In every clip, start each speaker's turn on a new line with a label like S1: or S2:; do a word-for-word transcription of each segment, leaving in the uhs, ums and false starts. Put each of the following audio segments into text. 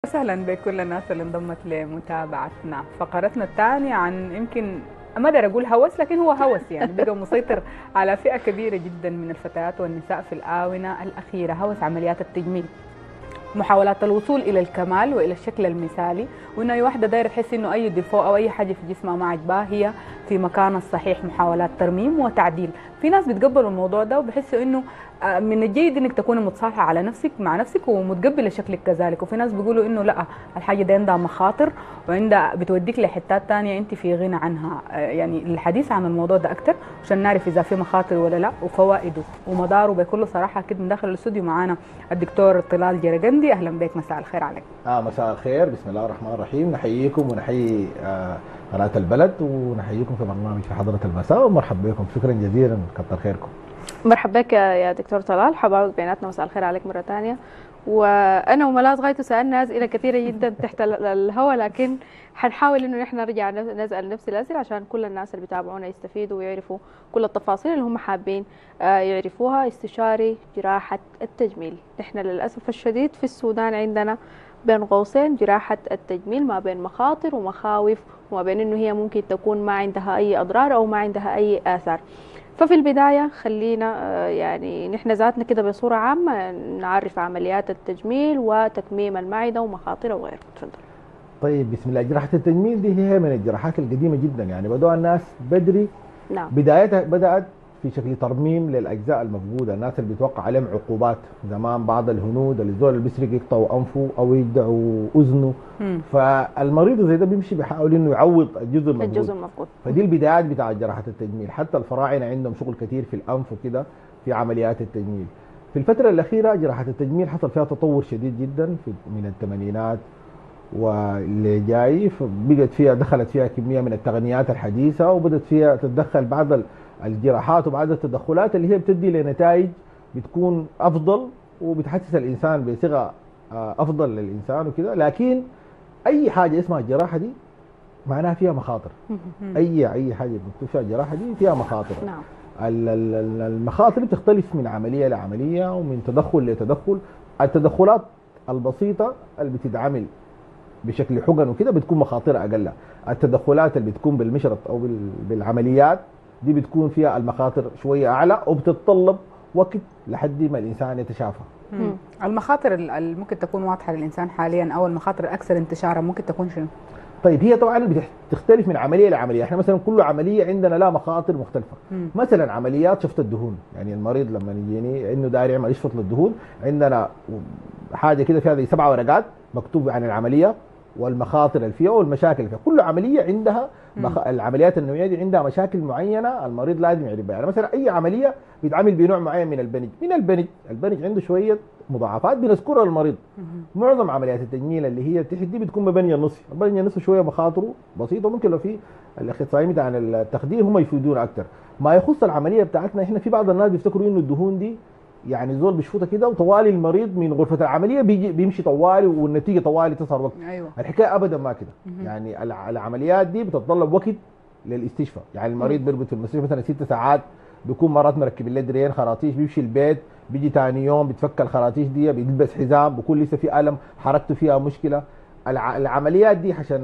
S1: وسهلا بكل الناس اللي انضمت لمتابعتنا. فقرتنا الثانية عن يمكن ما اقدر اقول هوس، لكن هو هوس يعني بقى مسيطر على فئة كبيرة جدا من الفتيات والنساء في الآونة الأخيرة، هوس عمليات التجميل، محاولات الوصول الى الكمال والى الشكل المثالي، وانه اي واحده دايره تحس انه اي ديفو او اي حاجه في جسمها ما عجباها هي في مكانها الصحيح، محاولات ترميم وتعديل. في ناس بيتقبلوا الموضوع ده وبحسوا انه من الجيد انك تكوني متصالحه على نفسك مع نفسك ومتقبله شكلك كذلك، وفي ناس بيقولوا انه لا، الحاجه دي عندها مخاطر وعندها بتوديك لحتات ثانيه انت في غنى عنها. يعني الحديث عن الموضوع ده اكثر عشان نعرف اذا في مخاطر ولا لا وفوائده ومضاره بكل صراحه. اكيد من داخل الاستوديو معانا الدكتور طلال جرجندي. اهلا بك، مساء الخير عليك.
S2: اه مساء الخير، بسم الله الرحمن الرحيم. نحييكم ونحيي آه قناة البلد ونحييكم في برنامج في حضرة المساء، ومرحبا بكم. شكرا جزيلا، كتر خيركم.
S3: مرحبا بك يا دكتور طلال، حباوك بيناتنا، مساء الخير عليك مرة ثانية. وانا وملاذ غايته سالنا اسئله كثيره جدا تحت الهواء، لكن حنحاول انه نحن نرجع نسال نفس الاسئله عشان كل الناس اللي بيتابعونا يستفيدوا ويعرفوا كل التفاصيل اللي هم حابين يعرفوها. استشاري جراحه التجميل، نحن للاسف الشديد في السودان عندنا بين قوسين جراحه التجميل ما بين مخاطر ومخاوف، وما بين انه هي ممكن تكون ما عندها اي اضرار او ما عندها اي اثار. ففي البداية خلينا يعني نحن ذاتنا كده بصورة عامة نعرف عمليات التجميل وتكميم المعدة ومخاطرها وغيره. تفضل.
S2: طيب بسم الله. جراحة التجميل دي هي من الجراحات القديمة جدا، يعني بدأوا الناس بدري.
S3: نعم.
S2: بدايتها بدأت في شكل ترميم للأجزاء المفقودة، الناس اللي بيتوقع عليهم عقوبات زمان، بعض الهنود اللي الزول اللي بيسرق يقطعوا أنفه أو يجدعوا أذنه، فالمريض زي ده بيمشي بيحاول إنه يعوض الجزء المفقود.
S3: الجزء المفقود.
S2: فدي البدايات بتاعت جراحة التجميل. حتى الفراعنة عندهم شغل كثير في الأنف وكده في عمليات التجميل. في الفترة الأخيرة جراحة التجميل حصل فيها تطور شديد جدا في من الثمانينات واللي جاي، بقت فيها دخلت فيها كمية من التقنيات الحديثة، وبدت فيها تتدخل بعض الجراحات وبعض التدخلات اللي هي بتدي لنتائج بتكون أفضل وبتحسس الإنسان بصيغة أفضل للإنسان وكده. لكن أي حاجة اسمها الجراحة دي معناها فيها مخاطر. اي اي حاجه مكتوب فيها الجراحه دي فيها مخاطر.
S3: نعم.
S2: المخاطر بتختلف من عمليه لعمليه ومن تدخل لتدخل. التدخلات البسيطه اللي بتتعمل بشكل حقن وكده بتكون مخاطرها اقل. التدخلات اللي بتكون بالمشرط او بالعمليات دي بتكون فيها المخاطر شويه اعلى وبتتطلب وقت لحد ما الانسان يتشافى.
S1: المخاطر اللي ممكن تكون واضحه للانسان حاليا او المخاطر الاكثر انتشارا ممكن تكون شنو؟
S2: طيب هي طبعا بتختلف من عمليه لعمليه. احنا مثلا كل عمليه عندنا لها مخاطر مختلفه. مم. مثلا عمليات شفط الدهون، يعني المريض لما يجيني انه داير يعمل يشفط للدهون، عندنا حاجه كده فيها زي سبع ورقات مكتوب عن العمليه والمخاطر اللي فيها والمشاكل اللي فيها. كل عمليه عندها مخ... العمليات النوعيه دي عندها مشاكل معينه المريض لازم يعرفها. يعني مثلا اي عمليه بيتعامل بنوع معين من البنج، من البنج البنج عنده شويه مضاعفات بنذكرها للمريض. معظم عمليات التجميل اللي هي تحت دي بتكون ببنيه النصفي، البنيه النصفي شويه مخاطره بسيطه، ممكن لو في الاخصائيين بتاع التخدير هم يفيدونا اكثر. ما يخص العمليه بتاعتنا احنا، في بعض الناس بيفتكروا انه الدهون دي يعني زول بيشفطها كده وطوالي المريض من غرفه العمليه بيجي بيمشي طوالي والنتيجه طوالي تظهر وقت.
S1: أيوة.
S2: الحكايه ابدا ما كده. يعني العمليات دي بتتطلب وقت للاستشفاء. يعني المريض بيربط في المستشفى مثلا ست ساعات، بيكون مرات مركب له درين خراطيش، بيمشي البيت، بيجي ثاني يوم بتفك الخراطيش دي، بيلبس حزام، بيكون لسه في الم، حركته فيها مشكله. العمليات دي عشان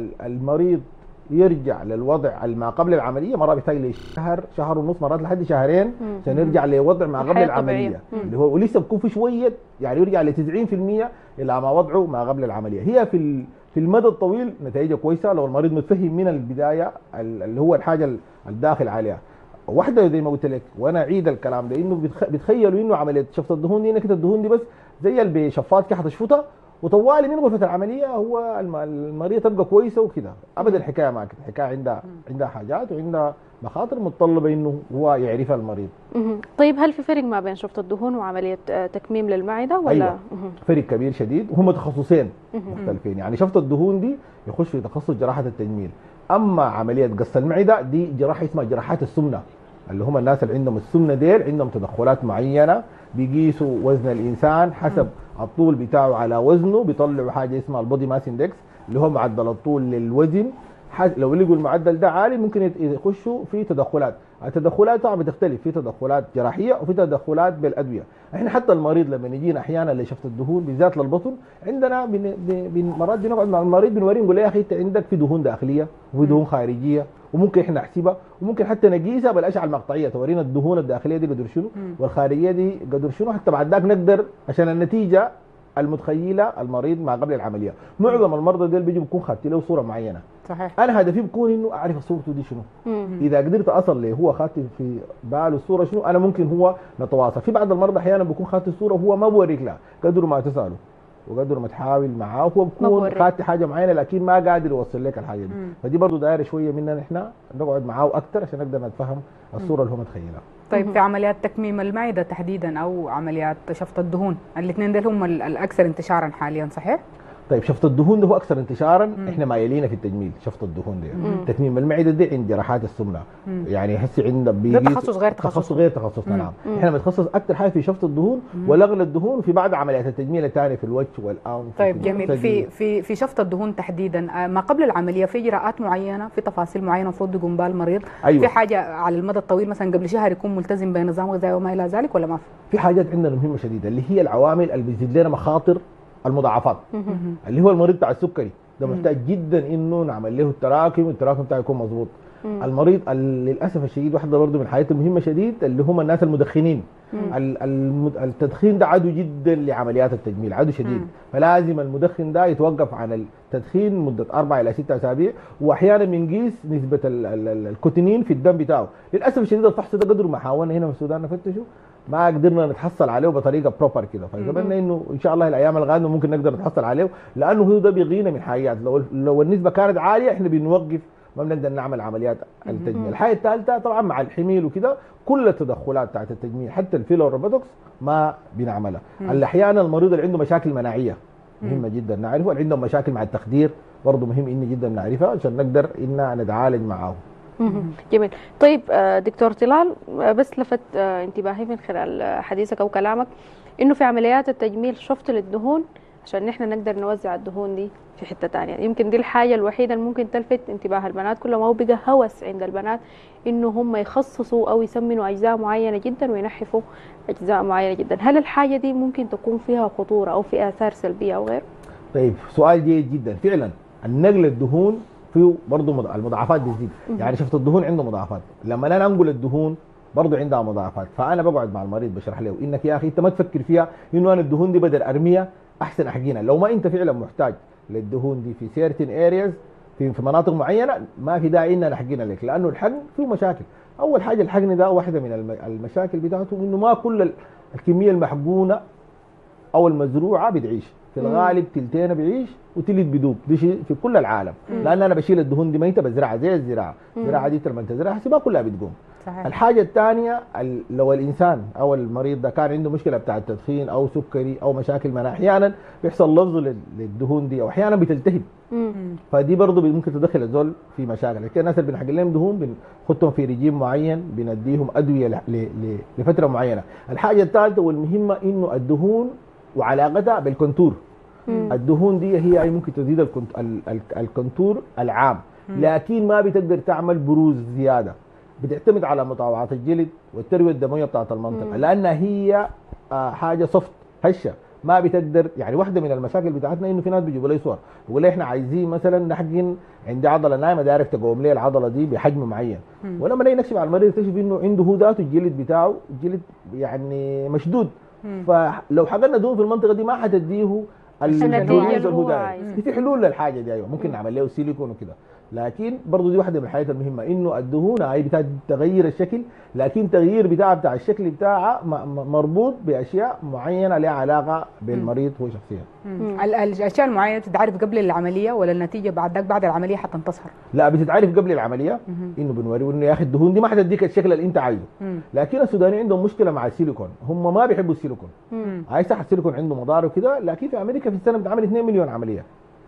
S2: المريض يرجع للوضع ما قبل العمليه مرات بيحتاج له شهر، شهر ونص، مرات لحد شهرين عشان يرجع لوضع ما قبل العمليه اللي هو ولسه بيكون في شويه، يعني يرجع ل تسعين بالمئة الى ما وضعه ما قبل العمليه. هي في في المدى الطويل نتائجها كويسه لو المريض متفهم من البدايه اللي هو الحاجه الداخل عليها. واحده زي ما قلت لك وانا اعيد الكلام ده، انه بتخيلوا انه عمليه شفط الدهون دي كده، الدهون دي بس زي اللي بشفاط كده حتشفطها وطوالي من غرفه العمليه هو المريض تبقى كويسه وكده. ابدا الحكايه ما كده، الحكايه عندها عندها حاجات وعندها مخاطر متطلبه انه هو يعرفها المريض.
S3: طيب هل في فرق ما بين شفط الدهون وعمليه تكميم للمعده ولا؟
S2: أيوة. فرق كبير شديد، وهم تخصصين مختلفين. يعني شفط الدهون دي يخش في تخصص جراحه التجميل، اما عمليه قص المعده دي جراحه اسمها جراحات السمنه، اللي هم الناس اللي عندهم السمنه ديل عندهم تدخلات معينه، بيقيسوا وزن الانسان حسب م. الطول بتاعه على وزنه، بيطلعوا حاجه اسمها البودي ماس اندكس اللي هو معدل الطول للوزن. لو لقوا المعدل ده عالي ممكن يخشوا في تدخلات. التدخلات طبعا بتختلف، في تدخلات جراحيه وفي تدخلات بالادويه. احنا حتى المريض لما يجينا احيانا لشفط الدهون بالذات للبطن، عندنا بن... بن... مرات بنقعد مع المريض بنوريه نقول له يا اخي انت عندك في دهون داخليه وفي دهون خارجيه، وممكن احنا نحسبها وممكن حتى نقيسها بالاشعه المقطعيه تورينا الدهون الداخليه دي قدر شنو والخارجيه دي قدر شنو، حتى بعد ذاك نقدر عشان النتيجه المتخيله المريض ما قبل العمليه. معظم المرضى دول بيجوا بيكون خدت له صوره معينه.
S1: صحيح.
S2: انا هدفي بيكون انه اعرف صورته دي شنو. اذا قدرت اصل له هو خدت في باله الصوره شنو، انا ممكن هو نتواصل. في بعض المرضى احيانا بيكون خدت الصوره وهو ما بوريك لها، قدر ما تساله وقدر ما تحاول معاه، هو بيكون خدت حاجه معينه لكن ما قادر يوصل لك الحاجه دي. مم. فدي برضه دايره شويه مننا احنا نقعد معاه اكثر عشان نقدر نتفهم الصوره اللي هو متخيلها.
S1: طيب في عمليات تكميم المعده تحديدا او عمليات شفط الدهون، الاثنين دول هم الاكثر انتشارا حاليا صحيح؟
S2: طيب شفط الدهون ده هو اكثر انتشارا. مم. احنا مايلين في التجميل شفط الدهون ده. مم. تكميم المعده دي عند جراحات السمنه. مم. يعني هسه عند
S1: ده تخصص غير تخصص
S2: تخصص غير تخصصنا. نعم. احنا بنتخصص اكثر حاجه في شفط الدهون ولغل الدهون، وفي بعض عمليات التجميل الثانيه في الوجه والانف.
S1: طيب جميل. في في في شفط الدهون تحديدا ما قبل العمليه في اجراءات معينه، في تفاصيل معينه المفروض يقوم بها المريض؟ أيوة. في حاجه على المدى الطويل مثلا قبل شهر يكون ملتزم بنظام غذائي وما الى ذلك ولا ما في؟
S2: في حاجات عندنا مهمه شديده اللي هي العوامل اللي بتزيد لنا مخاطر المضاعفات. اللي هو المريض بتاع السكري ده محتاج جدا انه نعمل له التراكم والتراكم بتاعه يكون مظبوط. المريض للاسف الشديد واحده برضه من الحاجات المهمه شديد اللي هم الناس المدخنين. التدخين ده عدو جدا لعمليات التجميل، عدو شديد. مم. فلازم المدخن ده يتوقف عن التدخين مده اربع الى ست اسابيع، واحيانا بنقيس نسبه الكوتينين في الدم بتاعه. للاسف الشديد الفحص ده قدر ما حاولنا هنا في السودان نفتشه ما قدرنا نتحصل عليه بطريقه بروبر كده، فاتمنى انه ان شاء الله الايام القادمه ممكن نقدر نتحصل عليه، لانه هو ده بيغينا من حاجات. لو لو النسبه كانت عاليه احنا بنوقف ما بنقدر نعمل عمليات التجميل. الحاجه الثالثه طبعا مع الحميل وكده كل التدخلات بتاعت التجميل حتى الفيلر والبوتوكس ما بنعملها. احيانا المريض اللي عنده مشاكل مناعيه مهمه جدا نعرفه، اللي عندهم مشاكل مع التخدير برضه مهم ان جدا نعرفها عشان نقدر ان نتعالج معاه.
S3: جميل. طيب دكتور طلال، بس لفت انتباهي من خلال حديثك او كلامك انه في عمليات التجميل شفط للدهون عشان نحن نقدر نوزع الدهون دي في حته ثانيه. يمكن دي الحاجه الوحيده اللي ممكن تلفت انتباه البنات، كل ما هو بقى هوس عند البنات انه هم يخصصوا او يسمنوا اجزاء معينه جدا وينحفوا اجزاء معينه جدا. هل الحاجه دي ممكن تكون فيها خطوره او في اثار سلبيه او غير؟
S2: طيب سؤال جيد جدا. فعلا النقل الدهون فيه برضه المضاعفات بتزيد. يعني شفت الدهون عنده مضاعفات، لما انا انقل الدهون برضه عندها مضاعفات. فانا بقعد مع المريض بشرح له انك يا اخي انت ما تفكر فيها انه انا الدهون دي بدل ارميها احسن احقنها. لو ما انت فعلا محتاج للدهون دي في سيرتين ارياز في في مناطق معينه ما في داعي ان نحقنها لك، لانه الحقن فيه مشاكل. اول حاجه الحقن ده واحده من المشاكل بتاعته انه ما كل الكميه المحقونه او المزروعه بتعيش، في الغالب تلتين بيعيش وتلت بدوب، دي شيء في كل العالم. مم. لان انا بشيل الدهون دي ميته بزرعها زي الزراعه، الزراعه دي لما تزرعها ما كلها بتقوم. صحيح. الحاجه الثانيه لو الانسان او المريض ده كان عنده مشكله بتاع التدخين او سكري او مشاكل مناعه، احيانا بيحصل لفظ للدهون دي او احيانا بتلتهب. مم. فدي برضه ممكن تدخل الزول في مشاكل. لكن الناس اللي بنحقن لهم دهون بنحطهم في رجيم معين، بنديهم ادويه لفتره معينه. الحاجه الثالثه والمهمه انه الدهون وعلاقتها بالكونتور. مم. الدهون دي هي ممكن تزيد الكونتور العام، لكن ما بتقدر تعمل بروز زياده. بتعتمد على مطاوعات الجلد والترويه الدمويه بتاعت المنطقه، لانها هي حاجه صفت هشه ما بتقدر. يعني واحده من المشاكل بتاعتنا انه في ناس بيجيبوا لي صور يقول لي احنا عايزين مثلا نحقن عندي عضله نايمه دايرك تقوم لي العضله دي بحجم معين، ولما نيجي نكشف على المريض نكتشف انه عنده هو ذاته الجلد بتاعه الجلد يعني مشدود. مم. فلو حقنا دهون في المنطقه دي ما حتديه
S3: النتيجه اللي هو عايزها.
S2: في حلول للحاجه دي، ايوه ممكن نعمل له سيليكون وكده. لكن برضه دي واحده من الحاجات المهمه انه الدهون هي بتاعت تغير الشكل، لكن تغيير بتاعها بتاع الشكل بتاعها مربوط باشياء معينه لها علاقه بالمريض هو شخصيا.
S1: الاشياء المعينه بتتعرف قبل العمليه ولا النتيجه بعد ذاك بعد العمليه حتى تظهر؟
S2: لا بتتعرف قبل العمليه. مم. انه بنوريه انه يا اخي الدهون دي ما حتديك الشكل اللي انت عايزه. مم. لكن السودانيين عندهم مشكله مع السيليكون، هم ما بيحبوا السيليكون. هاي صح السيليكون عنده مضار وكده، لكن في امريكا في السنه بتعمل اثنين مليون عمليه.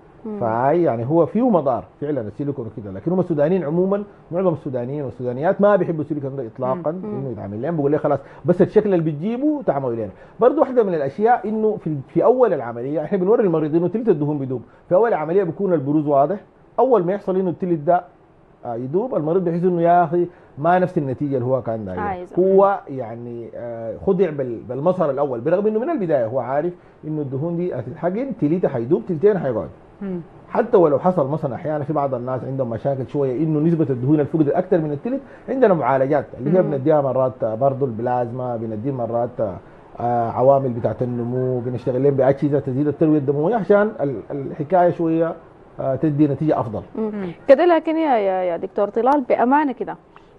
S2: فهي يعني هو فيه مضار فعلا السيليكون وكده، لكن هم السودانيين عموما معظم السودانيين والسودانيات ما بيحبوا السيليكون ده اطلاقا انه يتعمل لهم. بقول لي خلاص بس الشكل اللي بتجيبه تعملوا لنا. برضه واحده من الاشياء انه في في اول العمليه احنا بنوري المريض انه تلت الدهون بدوب. في اول العمليه بيكون البروز واضح، اول ما يحصل انه التلت ده آه يدوب، المريض بيحس انه يا اخي ما نفس النتيجه اللي هو كان دايرها.
S3: عايز.
S2: هو يعني آه خدع بال- بالمسار الاول، برغم انه من البدايه هو عارف انه الدهون دي هتتحقن تليته حيدوب تلتين حيقعد.
S1: مم.
S2: حتى ولو حصل مثلا احيانا في بعض الناس عندهم مشاكل شويه انه نسبه الدهون الفقد اكثر من التلت، عندنا معالجات اللي هي
S3: مم.
S2: بنديها مرات برضه البلازما، بنديه مرات آه، عوامل بتاعت النمو، بنشتغل لهم باجهزه تزيد الترويه الدمويه عشان ال- الحكايه شويه آه، تدي نتيجه افضل.
S3: مم. كده لكن يا يا يا دكتور طلال بامانه كده،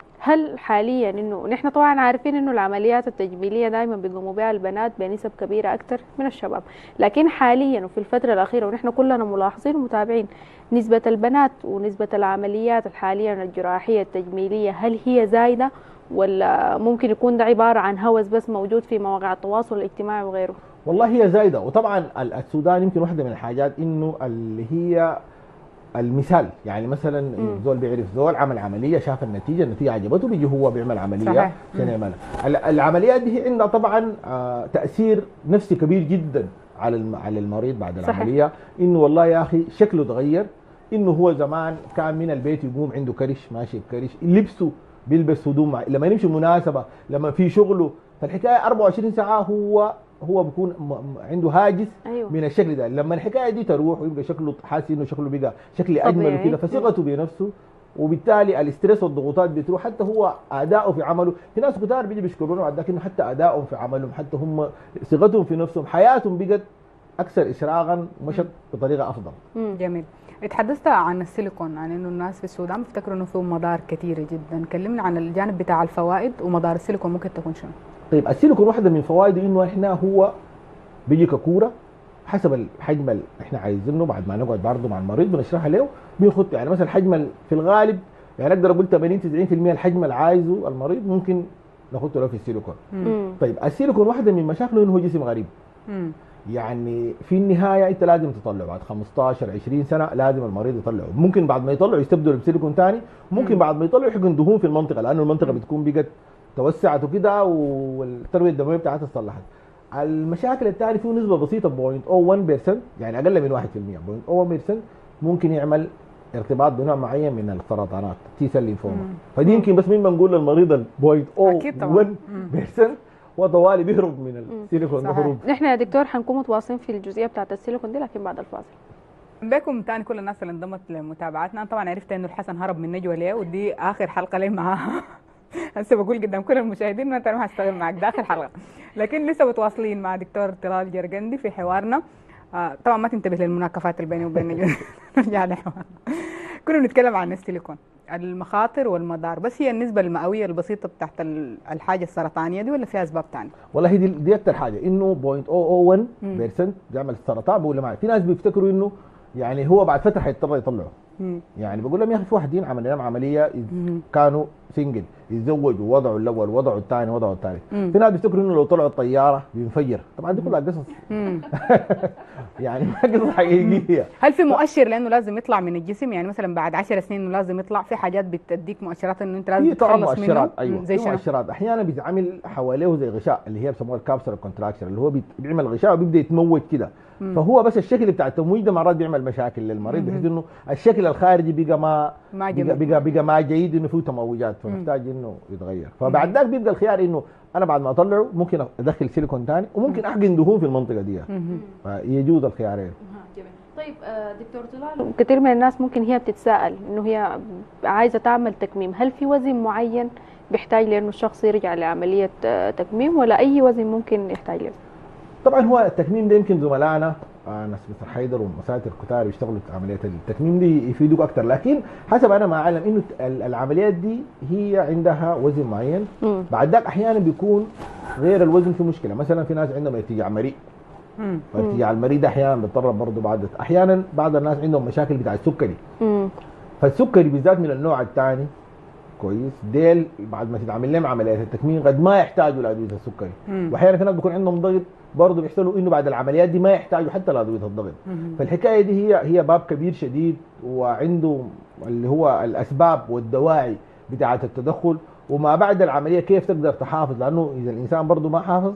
S3: هل حاليا انه نحن طبعا عارفين انه العمليات التجميليه دائما بيقوموا بها البنات بنسب كبيره اكثر من الشباب، لكن حاليا وفي الفتره الاخيره ونحن كلنا ملاحظين ومتابعين نسبه البنات ونسبه العمليات حاليا الجراحيه التجميليه، هل هي زايده ولا ممكن يكون ده عباره عن هوس بس موجود في مواقع التواصل الاجتماعي وغيره؟
S2: والله هي زايده، وطبعا ال- السودان يمكن واحده من الحاجات انه اللي هي المثال، يعني مثلا
S3: مم.
S2: زول بيعرف زول عمل عمليه شاف النتيجه، النتيجه عجبته بيجي هو بيعمل عمليه
S1: صحيح.
S2: عشان
S1: مم.
S2: يعملها. ال- العمليات دي عندها طبعا آه، تاثير نفسي كبير جدا على الم- على المريض بعد
S3: صحيح.
S2: العمليه، انه والله يا اخي شكله تغير، انه هو زمان كان من البيت يقوم عنده كرش ماشي بكرش، لبسه بيلبس هدوم مع- لما يمشي مناسبه، لما في شغله، فالحكايه أربعة وعشرين ساعه هو هو بيكون م- م- عنده هاجس
S3: ايوه
S2: من الشكل ده. لما الحكايه دي تروح ويبقى شكله حاسس انه شكله بقى شكل اجمل
S3: طبيعي.
S2: وكده، فثقته بنفسه، وبالتالي الاسترس والضغوطات بتروح، حتى هو اداؤه في عمله. في ناس كتار بيجي بيشكرونا بعد ذاك انه حتى ادائهم في عملهم، حتى هم ثقتهم في نفسهم، حياتهم بقت اكثر اشراقا ومشت بطريقه افضل.
S3: مم.
S1: جميل. اتحدثت عن السيليكون، عن انه الناس في السودان بيفتكروا انه فيه مضار كثيره جدا، كلمنا عن الجانب بتاع الفوائد ومضار السيليكون ممكن تكون شنو؟
S2: طيب السيليكون واحده من فوائده انه احنا هو بيجي ككوره حسب الحجم اللي احنا عايزينه، بعد ما نقعد برضه مع المريض بنشرحها له بيخط، يعني مثلا الحجم ال- في الغالب يعني اقدر اقول ثمانين تسعين بالمئة الحجم اللي عايزه المريض ممكن ناخده له في السيليكون.
S3: مم.
S2: طيب السيليكون واحده من مشاكله انه هو جسم غريب،
S1: مم.
S2: يعني في النهايه انت لازم تطلعه بعد خمستاشر عشرين سنه، لازم المريض يطلعه، ممكن بعد ما يطلعه يستبدله بسيليكون ثاني، ممكن
S1: مم.
S2: بعد ما يطلعه يحقن دهون في المنطقه، لانه المنطقه
S1: مم.
S2: بتكون بقت توسعت وكده والترويه الدمويه بتاعتها اتصلحت. المشاكل الثانيه فيه نسبه بسيطه صفر فاصلة صفر واحد بالمئة، يعني اقل من واحد بالمئة، صفر فاصلة صفر واحد بالمئة ممكن يعمل ارتباط بنوع معين من السرطانات، تي سيل لينفوما.
S1: مم.
S2: فدي يمكن بس مين بنقول للمريض ال
S1: أكيد طبعاً.
S2: صفر فاصلة صفر واحد بالمئة وطوالي بيهرب من السيليكون
S1: صحيح.
S2: هروب.
S3: نحن يا دكتور حنكون متواصلين في الجزئيه بتاعت السيليكون دي لكن بعد الفاصل.
S1: بكم تاني كل الناس اللي انضمت لمتابعتنا. أنا طبعا عرفت انه الحسن هرب من نجوى ليه، ودي اخر حلقه لي معاها. هسه بقول قدام كل المشاهدين ما انت ما هشتغل معك، ده اخر حلقه، لكن لسه متواصلين مع دكتور طلال جرجندي في حوارنا. آه طبعا ما تنتبه للمناكفات اللي بيني وبين نجوى. نرجع لحوارنا. كنا بنتكلم عن السيليكون، المخاطر والمضار، بس هي النسبه المئويه البسيطه بتاعت الحاجه السرطانيه دي ولا في اسباب ثانيه؟
S2: والله دي دي اكثر حاجه، انه صفر فاصلة صفر صفر واحد
S1: مم.
S2: بالمئة بيعمل السرطان بقول معي. في ناس بيفتكروا انه يعني هو بعد فتره حيضطر يطلعه،
S1: مم.
S2: يعني بقول لهم يا اخي في واحدين عملنا لهم عمليه
S1: مم.
S2: كانوا سنجل، يتزوجوا وضعوا الاول وضعوا الثاني وضعوا الثالث.
S1: مم.
S2: في ناس بيفتكروا انه لو طلعوا الطياره بينفجر، طبعا دي كلها قصص
S1: مم.
S2: يعني ما قصص حقيقيه.
S1: هل في مؤشر لانه لازم يطلع من الجسم؟ يعني مثلا بعد عشر سنين انه لازم يطلع، في حاجات بتديك مؤشرات انه انت لازم
S2: في طبعا
S1: تتخلص منه؟
S2: مؤشرات، ايوه
S1: مم، زي
S2: في
S1: شنو؟
S2: مؤشرات احيانا بيتعمل حواليه زي غشاء اللي هي بيسموها الكابسر كونتراكشر، اللي هو بيت- بيعمل غشاء وبيبدا يتموج كده.
S1: مم.
S2: فهو بس الشكل بتاع التمويج ده مرات بيعمل مشاكل للمريض،
S1: مم.
S2: بحيث انه الشكل الخارجي بقى ما
S1: ما
S2: بقى
S1: جميل.
S2: بقى, بقى ما جيد، انه فيه تموجات، فمحتاج انه يتغير. فبعد ذاك بيبقى الخيار انه انا بعد ما اطلعه ممكن ادخل سيليكون ثاني وممكن احقن دهون في المنطقه دي،
S1: مم.
S2: فيجوز الخيارين.
S3: جميل. طيب آه، دكتور طلال، كثير من الناس ممكن هي بتتساءل انه هي عايزه تعمل تكميم، هل في وزن معين بيحتاج لانه الشخص يرجع لعمليه آه، تكميم ولا اي وزن ممكن يحتاج له؟
S2: طبعا هو التكميم ده يمكن زملائنا آه ناس مستر حيدر ومساتر كتار بيشتغلوا في عمليات التكميم دي يفيدوك اكثر، لكن حسب انا ما اعلم انه ال- العمليات دي هي عندها وزن معين.
S3: مم.
S2: بعد ذاك احيانا بيكون غير الوزن في مشكله، مثلا في ناس عندهم ارتجاع مريء،
S1: مم.
S2: فارتجاع المريء ده احيانا بيتطرب برضه بعد، احيانا بعض الناس عندهم مشاكل بتاع السكري،
S3: مم.
S2: فالسكري بالذات من النوع الثاني كويس ديل بعد ما تتعمل لهم عمليات التكميم قد ما يحتاجوا لادويه السكري،
S1: مم.
S2: واحيانا في ناس بيكون عندهم ضغط برضه بيحصلوا انه بعد العمليات دي ما يحتاجوا حتى لادويه الضغط.
S1: مم.
S2: فالحكايه دي هي هي باب كبير شديد، وعنده اللي هو الاسباب والدواعي بتاعه التدخل، وما بعد العمليه كيف تقدر تحافظ، لانه اذا الانسان برضه ما حافظ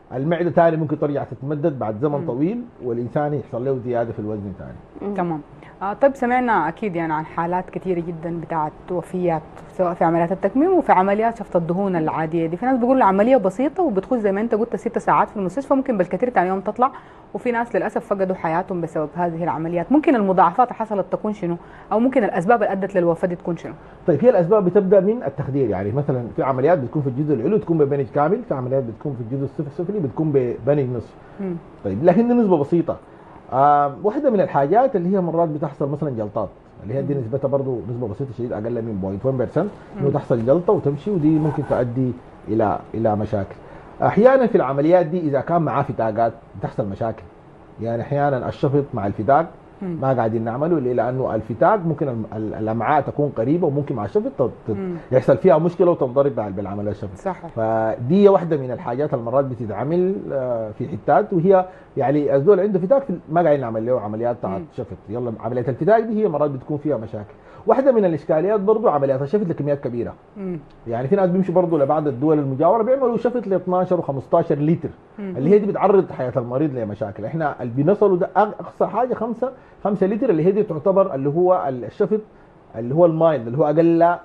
S2: المعده ثاني ممكن ترجع تتمدد بعد زمن طويل والانسان يحصل له زياده في الوزن ثاني.
S1: تمام. آه طيب سمعنا اكيد يعني عن حالات كثيره جدا بتاعت وفيات سواء في عمليات التكميم وفي عمليات شفط الدهون العاديه دي. في ناس بيقولوا عمليه بسيطه وبتخش زي ما انت قلت ست ساعات في المستشفى، ممكن بالكثير ثاني يوم تطلع، وفي ناس للاسف فقدوا حياتهم بسبب هذه العمليات. ممكن المضاعفات اللي حصلت تكون شنو، او ممكن الاسباب اللي ادت للوفاه دي تكون شنو؟
S2: طيب هي الاسباب بتبدا من التخدير، يعني مثلا في عمليات بتكون في الجزء العلوي بتكون ببنج كامل، في عمليات بتكون في الجزء السفلي بتكون ببنج نصف.
S1: مم.
S2: طيب لكن دي نسبه بسيطه. آه واحده من الحاجات اللي هي مرات بتحصل مثلا جلطات، اللي هي دي نسبتها برضه نسبه بسيطه شديد اقل من صفر فاصلة واحد بالمية انه تحصل جلطه وتمشي، ودي ممكن تؤدي الى الى مشاكل. احيانا في العمليات دي اذا كان معاه فتاقات بتحصل مشاكل، يعني احيانا الشفط مع الفتاق ما قاعدين نعمله لانه الفتاق ممكن الامعاء تكون قريبه وممكن مع الشفط يحصل فيها مشكله وتنضرب بالعمليه الشفط.
S1: صح.
S2: فدي واحده من الحاجات المرات بتتعمل في حتات، وهي يعني الزول عنده فتاق ما قاعدين نعمل له عمليات بتاعت شفط، يلا عمليه الفتاق دي هي مرات بتكون فيها مشاكل. واحده من الاشكاليات برضه عمليات الشفط لكميات كبيره. مم. يعني في ناس بيمشوا برضه لبعض الدول المجاوره بيعملوا شفط ل اثناشر وخمستاشر لتر، مم. اللي هي دي بتعرض حياه المريض لمشاكل. احنا اللي بنصلوا ده اقصى حاجه خمسة خمسة لتر، اللي هي دي تعتبر اللي هو الشفط اللي هو المايند، اللي هو اقل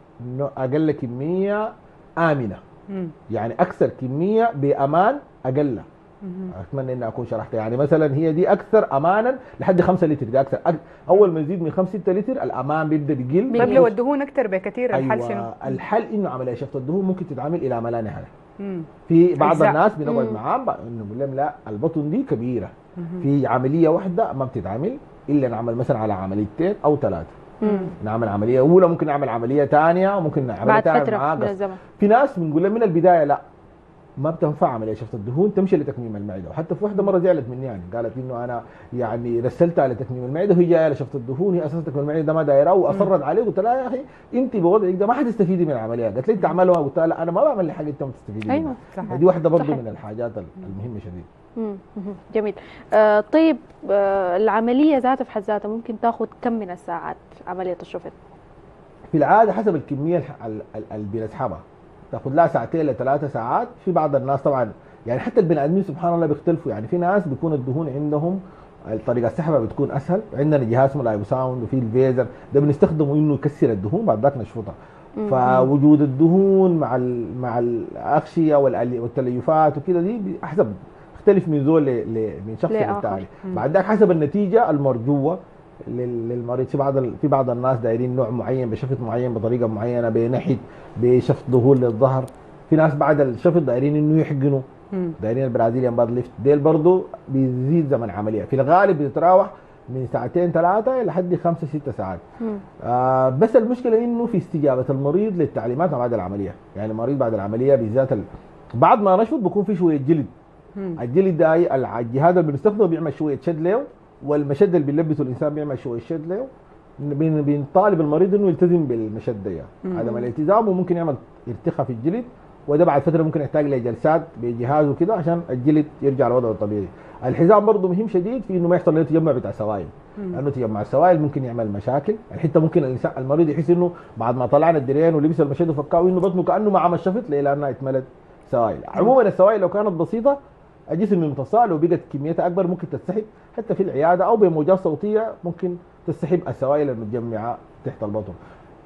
S2: اقل كميه امنه. مم. يعني اكثر كميه بامان اقل. اتمنى اني اكون شرحت. يعني مثلا هي دي اكثر امانا لحد خمسة لتر، دي اكثر. اول ما يزيد من خمسة ستة لتر الامان بيبدا بيقل.
S1: طيب لو الدهون اكثر بكثير الحل
S2: أيوة
S1: شنو؟
S2: الحل انه عمليه شفط الدهون ممكن تتعمل الى ما لا نهايه. في بعض أجزاء. الناس بنقعد معاهم انه بقول لهم لا البطن دي كبيره، مم. في عمليه واحده ما بتتعمل الا نعمل مثلا على عمليتين او ثلاثه. مم. نعمل عمليه اولى، ممكن نعمل عمليه ثانيه، وممكن نعمل
S3: بعد فتره من الزمن.
S2: في ناس بنقول لهم من البدايه لا ما بتنفع عمليه شفط الدهون، تمشي لتكميم المعده. وحتى في واحده مره زعلت مني، يعني قالت انه انا يعني رسلتها لتكميم المعده وهي جايه لشفط الدهون، هي اساسا تكميم المعده ده ما دايره، واصرت عليه. قلت لها يا اخي انت بوضعك ده ما حتستفيدي من العمليه. قالت لي انت تعملها، قلت لها لا انا ما بعمل حاجه انت ما تستفيدي منها.
S3: ايوه صحيح.
S2: دي واحده برضه من الحاجات المهمه شديد.
S3: امم جميل. آه طيب آه العمليه ذاتها في حد ذاتها ممكن تاخذ كم من الساعات عمليه الشفط؟
S2: في العاده حسب الكميه اللي بنسحبها تاخذ لها ساعتين لثلاثه ساعات. في بعض الناس طبعا يعني حتى البني ادمين سبحان الله بيختلفوا، يعني في ناس بيكون الدهون عندهم طريقه سحبها بتكون اسهل. عندنا جهاز اسمه الايبو ساوند وفي الفيزر ده بنستخدمه انه يكسر الدهون بعد ذاك نشفطها. فوجود الدهون مع مع الاغشيه والتليفات وكده دي حسب يختلف من زول من شخص للتاني. بعد ذاك حسب النتيجه المرجوه للمريض. في بعض في بعض الناس دايرين نوع معين بشفط معين بطريقه معينه بنحت بشفط دهون للظهر. في ناس بعد الشفط دايرين انه يحقنوا، دايرين البرازيليان باد ليفت. ديل برضه بيزيد زمن عمليه، في الغالب بتتراوح من ساعتين ثلاثه لحد خمسه سته ساعات. آه بس المشكله انه في استجابه المريض للتعليمات ما بعد العمليه. يعني المريض بعد العمليه بالذات ال... بعد ما نشفط بيكون في شويه جلد. مم. الجلد ده الجهاز اللي بنستخدمه بيعمل شويه شد له، والمشد اللي بيلبسه الانسان بيعمل شويه شد له. بنطالب المريض انه يلتزم بالمشد ده. عدم الالتزام وممكن يعمل ارتخاء في الجلد، وده بعد فتره ممكن يحتاج لجلسات بجهاز وكده عشان الجلد يرجع لوضعه الطبيعي. الحزام برضه مهم شديد في انه ما يحصل له تجمع بتاع سوائل، لانه تجمع السوائل ممكن يعمل مشاكل. الحته ممكن الانسان المريض يحس انه بعد ما طلعنا الدرين ولبس المشد وفكاه انه بطنه كانه ما عمل شفط ليه، لانها اتملت سوائل. عموما السوائل لو كانت بسيطه الجسم المتصال لو بقت كميتها اكبر ممكن تتسحب حتى في العياده او بموجات صوتيه، ممكن تسحب السوائل المتجمعه تحت البطن.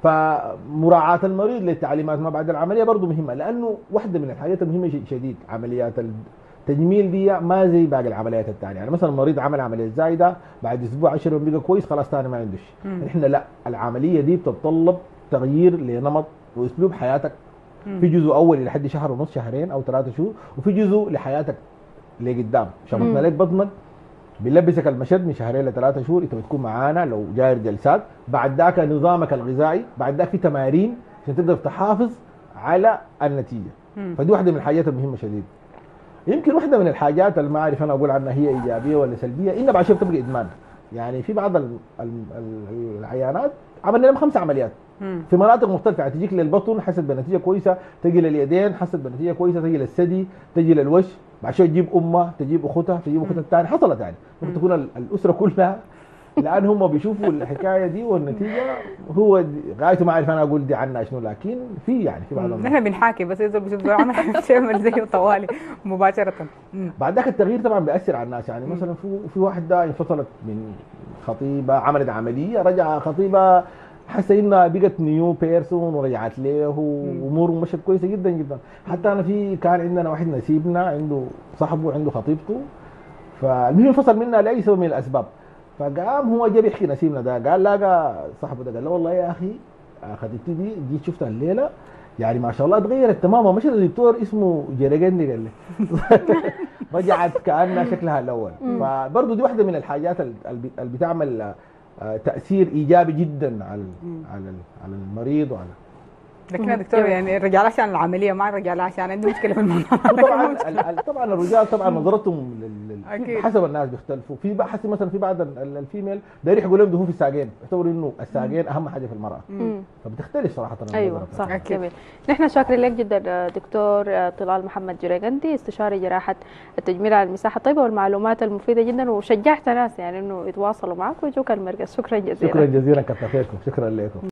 S2: فمراعاه المريض للتعليمات ما بعد العمليه برضه مهمه، لانه واحده من الحاجات المهمه شديد عمليات التجميل دي ما زي باقي العمليات الثانيه. يعني مثلا المريض عمل عمليه زايده بعد اسبوع عشرة يوم بقى كويس خلاص ثاني ما عندوش. احنا لا، العمليه دي بتتطلب تغيير لنمط واسلوب حياتك. مم. في جزء اول لحد شهر ونص شهرين او ثلاثه شهور، وفي جزء لحياتك لقدام. شفطنا لك بطنك بنلبسك المشد من شهرين لثلاثه شهور، انت بتكون معانا لو جاير جلسات. بعد ذاك نظامك الغذائي، بعد ذاك في تمارين عشان تقدر تحافظ على النتيجه. مم. فدي واحده من الحاجات المهمه شديد. يمكن واحده من الحاجات اللي ما اعرف انا اقول عنها هي ايجابيه ولا سلبيه، انها بعد شويه بتبقى ادمان. يعني في بعض العيانات عملنا لهم خمس عمليات مم. في مناطق مختلفه، يعني تجيك للبطن حسب بنتيجه كويسه، تجي لليدين حسب بنتيجه كويسه، تجي للثدي، تجي للوجه، بعد شويه تجيب امها، تجيب اختها، تجيب اختها الثانيه. حصلت يعني ممكن تكون الاسره كلها لان هم بيشوفوا الحكايه دي والنتيجه هو دي- غايته ما اعرف انا اقول دي عنها شنو، لكن في يعني في بعض الناس.
S1: نحن بنحاكي بس اذا بشوف زول عمل بيعمل زيه طوالي مباشره. مم.
S2: بعد ذاك التغيير طبعا بيأثر على الناس، يعني مثلا في في واحده انفصلت من خطيبه، عملت عمليه، رجع خطيبه حاسه انها بقت نيو بيرسون ورجعت له واموره مشت كويسه جدا جدا. حتى انا في كان عندنا واحد نسيبنا عنده صاحبه عنده خطيبته، فالمهم انفصل منها لاي سبب من الاسباب، فقام هو جاب يحكي نسيبنا ده، قال لاقى صاحبه ده قال له والله يا اخي خطيبتي دي جيت شفتها الليله يعني ما شاء الله اتغيرت تماما، مش الدكتور اسمه جيرجندي قال لي رجعت كانها شكلها الاول. فبرضه دي واحده من الحاجات اللي بتعمل آه، تاثير ايجابي جدا على على على المريض وعلى.
S1: لكن يا دكتور يعني الرجال عشان العمليه ما الرجال عشان عنده مشكله في الموضوع.
S2: طبعا ال- ال- طبعا الرجال طبعا نظرتهم لل- لل-
S1: أكيد.
S2: حسب الناس بيختلفوا، في بحث مثلا في بعض ال- ال- الفيميل داير يحكوا لهم دهون في الساقين، يعتبروا انه الساقين اهم حاجه في المراه،
S3: مم.
S2: فبتختلف صراحه
S3: ايوه
S2: النظرة.
S3: صح.
S1: أكيد.
S3: جميل. نحن شاكرين لك جدا دكتور طلال محمد جريجندي، استشاري جراحه التجميل على المساحه الطيبه والمعلومات المفيده جدا، وشجعت ناس يعني انه يتواصلوا معك ويجوك المركز. شكرا جزيلا.
S2: شكرا جزيلا، كتر خيركم، شكرا لكم.